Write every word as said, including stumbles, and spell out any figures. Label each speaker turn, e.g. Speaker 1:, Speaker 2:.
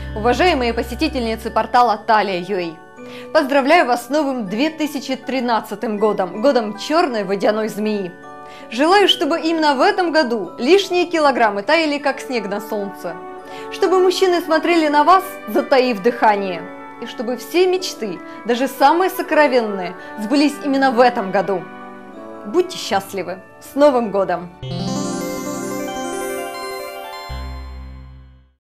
Speaker 1: Уважаемые посетительницы портала Талия точка ю а, поздравляю вас с новым две тысячи тринадцатым годом, годом черной водяной змеи. Желаю, чтобы именно в этом году лишние килограммы таяли как снег на солнце, чтобы мужчины смотрели на вас, затаив дыхание, и чтобы все мечты, даже самые сокровенные, сбылись именно в этом году. Будьте счастливы! С Новым годом!